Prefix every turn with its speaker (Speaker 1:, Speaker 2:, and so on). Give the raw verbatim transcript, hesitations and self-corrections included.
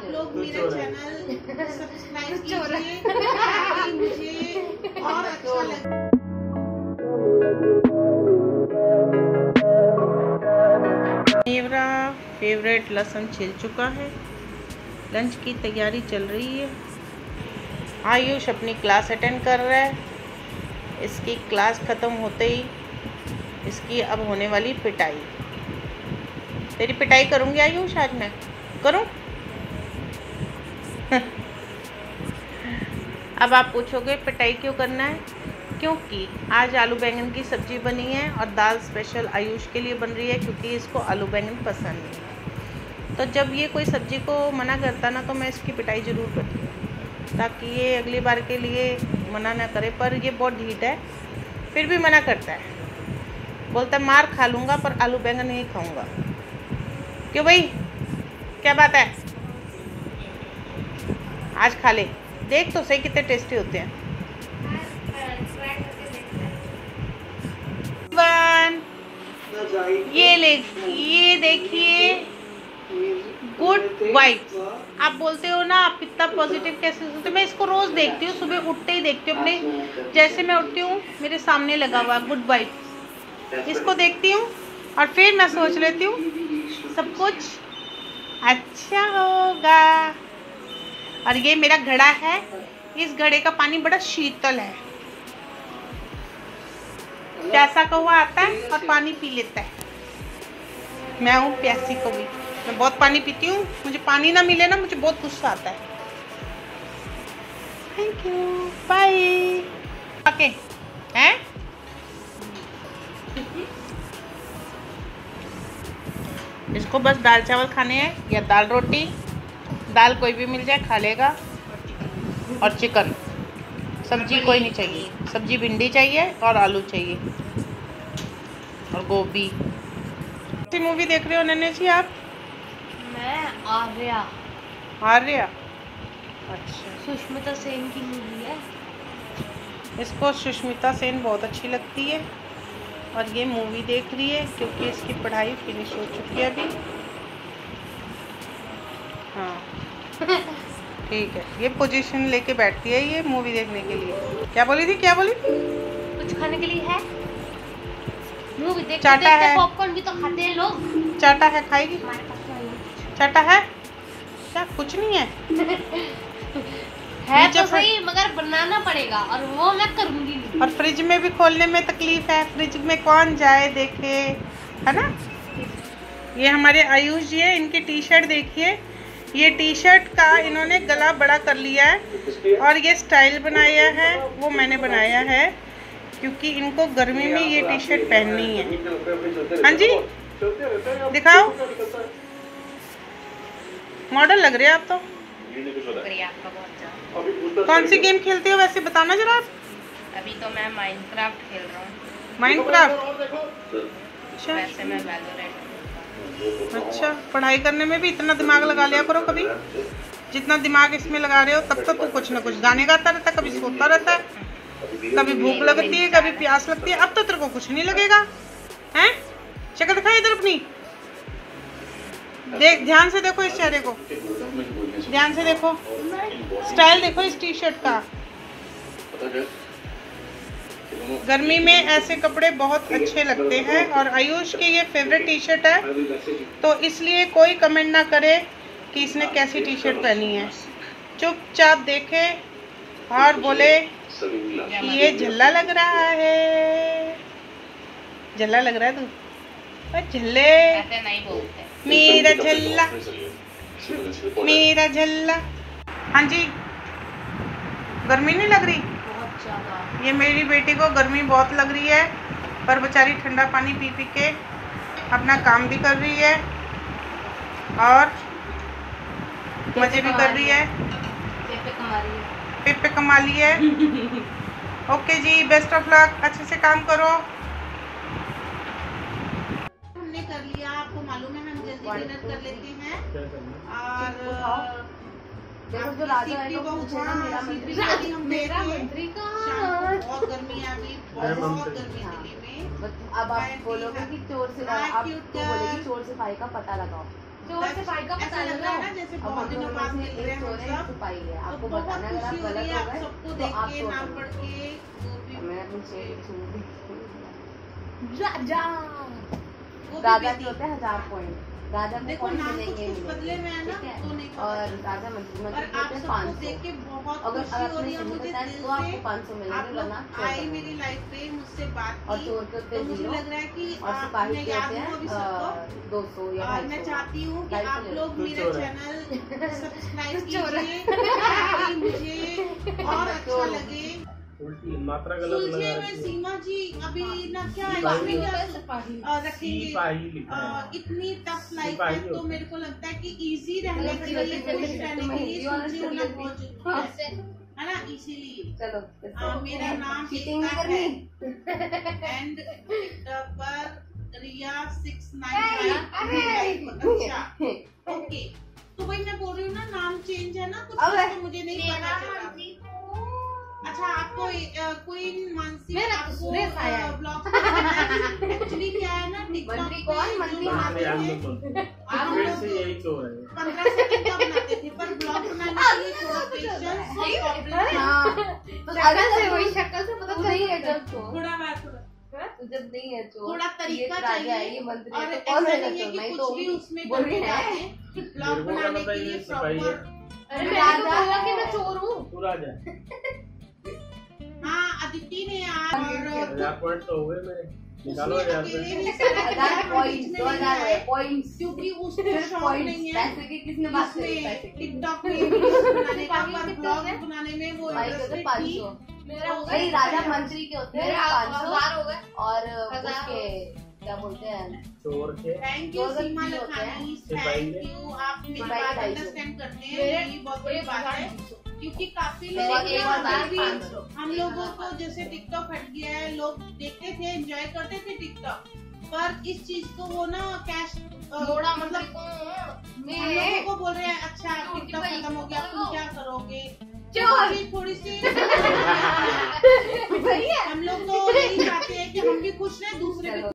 Speaker 1: लोग मेरा channel subscribe कीजिए, मुझे और अच्छा लगे। मेरा फेवरेट लहसुन छिल चुका है, लंच की तैयारी चल रही है। आयुष अपनी क्लास अटेंड कर रहा है। इसकी क्लास ख़त्म होते ही इसकी अब होने वाली पिटाई। तेरी पिटाई करूँगी आयुष, आज मैं करूँ। अब आप पूछोगे पिटाई क्यों करना है, क्योंकि आज आलू बैंगन की सब्ज़ी बनी है और दाल स्पेशल आयुष के लिए बन रही है, क्योंकि इसको आलू बैंगन पसंद नहीं है। तो जब ये कोई सब्ज़ी को मना करता ना, तो मैं इसकी पिटाई ज़रूर करती हूँ, ताकि ये अगली बार के लिए मना ना करे। पर ये बहुत ढीठ है, फिर भी मना करता है। बोलता है मार खा लूँगा पर आलू बैंगन नहीं खाऊँगा। क्यों भाई, क्या बात है? आज खा ले, देख तो सही कितने टेस्टी होते हैं। ये ले, ये देखिए गुड वाइब्स। आप बोलते हो ना आप कितना पॉजिटिव कैसे होते, मैं इसको रोज देखती हूँ, सुबह उठते ही देखती हूँ। अपने जैसे मैं उठती हूँ मेरे सामने लगा हुआ गुड वाइब्स, इसको देखती हूँ और फिर मैं सोच लेती हूँ सब कुछ अच्छा होगा। और ये मेरा घड़ा है, इस घड़े का पानी बड़ा शीतल है, प्यासा कौवा आता है और पानी पी लेता है। मैं हूँ प्यासी कौवी, मैं बहुत पानी पीती हूँ। मुझे पानी ना मिले ना, मुझे बहुत गुस्सा आता है। Thank you, bye. ओके हैं, इसको बस दाल चावल खाने हैं या दाल रोटी, दाल कोई भी मिल जाए खा लेगा, और चिकन। सब्जी कोई नहीं चाहिए, सब्जी भिंडी चाहिए और आलू चाहिए और गोभी। कौन मूवी देख रहे हो नन्हे जी आप?
Speaker 2: मैं आर्या।
Speaker 1: आर्या, अच्छा।
Speaker 2: सुष्मिता सेन की मूवी है।
Speaker 1: इसको सुष्मिता सेन बहुत अच्छी लगती है और ये मूवी देख रही है क्योंकि इसकी पढ़ाई फिनिश हो चुकी है अभी। हाँ ठीक है, ये पोजीशन लेके बैठती है ये मूवी देखने के लिए। क्या बोली थी, क्या बोली थी?
Speaker 2: कुछ खाने के लिए है? मूवी देखते
Speaker 1: चाटा
Speaker 2: देखते
Speaker 1: है,
Speaker 2: पॉपकॉर्न भी तो खाते हैं लोग।
Speaker 1: चाटा है, खाएगी?
Speaker 2: हमारे पास तो है।
Speaker 1: चाटा है क्या? कुछ नहीं है।
Speaker 2: है तो सही, मगर बनाना पड़ेगा और वो मैं करूंगी नहीं।
Speaker 1: और फ्रिज में भी खोलने में तकलीफ है, फ्रिज में कौन जाए देखे, है ना। ये हमारे आयुष जी है, इनकी टी शर्ट देखिए। ये टी शर्ट का इन्होंने गला बड़ा कर लिया है और ये स्टाइल बनाया है, वो मैंने बनाया है क्योंकि इनको गर्मी में ये टी शर्ट पहननी है। हाँ जी दिखाओ, मॉडल लग रहे हैं आप तो।
Speaker 2: आपका बहुत ज्यादा।
Speaker 1: कौन सी गेम खेलते हो वैसे बताना जरा आप।
Speaker 2: अभी तो मैं माइनक्राफ्ट खेल रहा हूँ।
Speaker 1: माइनक्राफ्ट, अच्छा।
Speaker 2: वैसे मैं वैलोरेंट।
Speaker 1: अच्छा, पढ़ाई करने में भी इतना दिमाग लगा लिया करो कभी। जितना दिमाग इसमें लगा रहे हो तब तक तो कुछ ना कुछ गाने गाता रहता है, कभी सोता रहता है, कभी भूख लगती है, कभी प्यास लगती है। अब तो तेरे को कुछ नहीं लगेगा, हैं? शक्ल दिखा इधर अपनी, देख ध्यान से देखो इस चेहरे को, ध्यान से देखो, स्टाइल देखो इस टी शर्ट का। गर्मी में ऐसे कपड़े बहुत अच्छे लगते हैं और आयुष के ये फेवरेट टी शर्ट है, तो इसलिए कोई कमेंट ना करे कि इसने कैसी टी शर्ट पहनी है। चुपचाप देखे और बोले कि ये झल्ला लग रहा है। झल्ला लग रहा है तू? झल्ले
Speaker 2: ऐसे नहीं बोलते।
Speaker 1: मेरा झल्ला, मेरा झल्ला। हाँ जी, गर्मी नहीं लग रही?
Speaker 2: बहुत ज्यादा।
Speaker 1: ये मेरी बेटी को गर्मी बहुत लग रही है, पर बेचारी ठंडा पानी पी पी के अपना काम भी कर रही है और मजे भी कर रही है,
Speaker 2: पेपे कमा रही है।
Speaker 1: पेपे कमा ली है। ओके जी, बेस्ट ऑफ लक, अच्छे से काम करो। हमने कर लिया, आपको मालूम है हम जल्दी डिनर कर लेते हैं और
Speaker 2: देखो जो राजा है
Speaker 1: तो
Speaker 2: वो पूछे ना मेरा मंत्री, मेरा मंत्री कहाँ?
Speaker 1: बहुत गर्मी है अभी, बहुत गर्मी है दिल्ली में।
Speaker 2: अब आप बोलोगे कि चोर से आप तो बोलेगी चोर सिपाही का पता लगाओ, चोर सिपाही का पता
Speaker 1: लग रहा है ना जैसे बहुत दिनों बाद मिल रहे हैं हम सब।
Speaker 3: सिपाही है,
Speaker 1: तो
Speaker 3: आपको
Speaker 1: बहुत
Speaker 3: बताना अगर आप
Speaker 1: खुशी हो रही
Speaker 3: गलत
Speaker 1: है
Speaker 3: हो
Speaker 1: आप
Speaker 3: गए
Speaker 1: सबको
Speaker 3: तो
Speaker 1: देख
Speaker 3: आप
Speaker 1: के,
Speaker 3: चोर
Speaker 1: नाम
Speaker 3: बनो।
Speaker 1: पढ़ के, वो भी
Speaker 3: मैं अपनी चोरी छू
Speaker 2: राजा
Speaker 1: वो भी
Speaker 3: राजा
Speaker 1: बेटी।
Speaker 3: के होते हैं हजार पॉइंट, राजा को
Speaker 1: देखो
Speaker 3: पॉइंट
Speaker 1: नाम
Speaker 3: मिलेंगे
Speaker 1: कुछ कुछ बदले में है ना,
Speaker 3: ठीक है?
Speaker 1: तो नहीं पता
Speaker 3: और
Speaker 1: चलता।
Speaker 3: राजा मंत्री
Speaker 1: और
Speaker 3: मंत्री
Speaker 1: आप
Speaker 3: होते हैं
Speaker 1: सबको
Speaker 3: पाँच
Speaker 1: देख
Speaker 3: सौ।
Speaker 1: के बहुत
Speaker 3: अगर
Speaker 1: खुशी हो
Speaker 3: आपने
Speaker 1: रही है
Speaker 3: सही
Speaker 1: मुझे
Speaker 3: बताया
Speaker 1: दिल
Speaker 3: तो आपको
Speaker 1: से।
Speaker 3: पाँच सौ मिलेंगे,
Speaker 1: आप लोग
Speaker 3: वरना चोर
Speaker 1: आई
Speaker 3: बनो।
Speaker 1: मेरी लाइफ पे मुझसे बात
Speaker 3: और
Speaker 1: की,
Speaker 3: चोर के होते
Speaker 1: तो
Speaker 3: हैं
Speaker 1: मुझे
Speaker 3: जीरो,
Speaker 1: लग रहा है कि
Speaker 3: और
Speaker 1: आ,
Speaker 3: सिपाही
Speaker 1: मैं
Speaker 3: के
Speaker 1: याद
Speaker 3: होते
Speaker 1: हूँ अभी
Speaker 3: हैं
Speaker 1: सबको।
Speaker 3: दो सौ या
Speaker 1: और
Speaker 3: ढाई
Speaker 1: मैं
Speaker 3: सौ।
Speaker 1: चाहती हूँ कि
Speaker 3: ढाई सौ
Speaker 1: आप
Speaker 3: ले
Speaker 1: लोग
Speaker 3: लो।
Speaker 1: मेरे चैनल सब्सक्राइब कीजिए ताकि मुझे और अच्छा लगे।
Speaker 4: उल्टी मात्रा गलत लगा
Speaker 1: सुलझे हुए
Speaker 4: रखी है।
Speaker 1: सीमा जी अभी ना क्या है,
Speaker 4: सिपाही
Speaker 1: इसमें क्या
Speaker 2: सिपाही
Speaker 1: आ, रखेंगे।
Speaker 4: सिपाही लिखा
Speaker 1: आ,
Speaker 4: है।
Speaker 1: इतनी टफ लाइफ
Speaker 4: सिपाही
Speaker 1: है तो
Speaker 4: होता है।
Speaker 1: मेरे को लगता है कि इजी रहने के लिए, खुश रहने के लिए सुलझे होना बहुत जरूरी है, है ना, इसीलिए
Speaker 3: चलो
Speaker 1: आ, मेरा नाम
Speaker 3: चीटिंग
Speaker 1: एकता
Speaker 3: नहीं
Speaker 1: है
Speaker 3: करनी।
Speaker 1: एंड पर रिया सिक्स नाइन फाइव। अच्छा ओके, तो वही मैं बोल रही हूँ ना, नाम चेंज है ना कुछ,
Speaker 3: अबे।
Speaker 1: तो मुझे नहीं पता चला। अच्छा आपको क्वीन मानसी
Speaker 2: मेरा तो
Speaker 1: आपको
Speaker 2: सुरेश आया है।
Speaker 1: ब्लॉग एक्चुअली क्या है ना, टिकटॉक
Speaker 3: मंत्री कौन? मंत्री
Speaker 4: मंत्री
Speaker 1: आप
Speaker 4: हम लोग बोलते हैं। फिर से यही चोर है।
Speaker 1: पंद्रह सेकंड का बनाते थे, पर ब्लॉग बनाने के लिए थोड़ा पेशेंस और कॉपरेट
Speaker 3: हाँ, तो अगर से वही शक्ल से पता चल नहीं है जब चोर,
Speaker 1: थोड़ा बात थोड़ा
Speaker 3: तू जब नहीं है चोर,
Speaker 1: थोड़ा तरीका
Speaker 3: ये राजा है,
Speaker 1: चाहिए।
Speaker 3: ये मंत्री
Speaker 1: और
Speaker 3: है, तो कौन
Speaker 1: ऐसा
Speaker 3: है
Speaker 1: नहीं है
Speaker 3: चोर?
Speaker 1: कि
Speaker 3: नहीं
Speaker 1: कुछ
Speaker 3: तो
Speaker 1: भी उसमें
Speaker 3: बोल
Speaker 1: करके
Speaker 3: रही है।
Speaker 1: जाते हैं। ब्लॉग
Speaker 4: मेरे को क्या
Speaker 1: बनाने
Speaker 4: पता
Speaker 1: के
Speaker 4: ये
Speaker 1: लिए
Speaker 4: सिपाही है।
Speaker 1: प्रॉपर।
Speaker 2: अरे मैंने तो बोला कि मैं चोर हूँ।
Speaker 4: तू राजा।
Speaker 1: हाँ अदिति ने यार और
Speaker 4: हजार पॉइंट तो हुए मेरे। निकालो
Speaker 1: उसने
Speaker 4: हजार
Speaker 1: अकेले
Speaker 4: रुपए।
Speaker 1: ही सारा
Speaker 3: हजार
Speaker 1: कुछ
Speaker 3: पॉइंट्स,
Speaker 1: में
Speaker 3: दो
Speaker 1: नहीं
Speaker 3: हजार
Speaker 1: आए,
Speaker 3: पॉइंट्स,
Speaker 1: क्योंकि उसको शौक नहीं है
Speaker 3: पैसे की किसने बात करी?
Speaker 1: उसमें
Speaker 3: पैसे की
Speaker 1: टिकटॉक में वीडियोस बनाने का,
Speaker 2: सिपाही
Speaker 1: पर
Speaker 2: कितने
Speaker 1: ब्लॉग
Speaker 2: हैं?
Speaker 1: बनाने में वो
Speaker 3: भाई के होते
Speaker 1: इंटरेस्टेड
Speaker 3: पाँच
Speaker 1: थी।
Speaker 3: सौ।
Speaker 2: मेरा हो
Speaker 3: भाई
Speaker 2: गया
Speaker 3: राजा मंत्री के होते हैं
Speaker 2: मेरे
Speaker 3: पाँच सौ,
Speaker 2: हजार हो गए।
Speaker 3: और
Speaker 2: हजार
Speaker 3: उसके क्या बोलते हैं,
Speaker 4: चोर के
Speaker 1: थैंक यू
Speaker 3: दो दो
Speaker 1: सीमा
Speaker 3: तीन होते हैं।
Speaker 1: लखानी,
Speaker 4: सिपाही
Speaker 1: थैंक
Speaker 4: के।
Speaker 1: यू, आप मेरी
Speaker 3: सिपाही
Speaker 1: बात
Speaker 3: ढाई सौ।
Speaker 1: अंडरस्टैंड करते हैं,
Speaker 2: मेरे
Speaker 1: ये बहुत बड़ी बात है, क्योंकि काफी
Speaker 3: मेरे
Speaker 1: लोग
Speaker 3: एक हजार पाँच सौ।
Speaker 1: हम लोगों को जैसे टिकटॉक हट गया है, लोग देखते थे, एंजॉय करते थे टिकटॉक, पर इस चीज को वो ना कैश
Speaker 2: थोड़ा
Speaker 1: मतलब
Speaker 2: मतलब
Speaker 1: हम लोगों को बोल रहे हैं अच्छा टिकटॉक खत्म हो गया, तुम क्या करोगे,
Speaker 2: चोर।
Speaker 1: थोड़ी थोड़ी सी
Speaker 3: भैया
Speaker 1: हम लोग तो यही चाहते हैं कि हम भी खुश रहे, दूसरे भी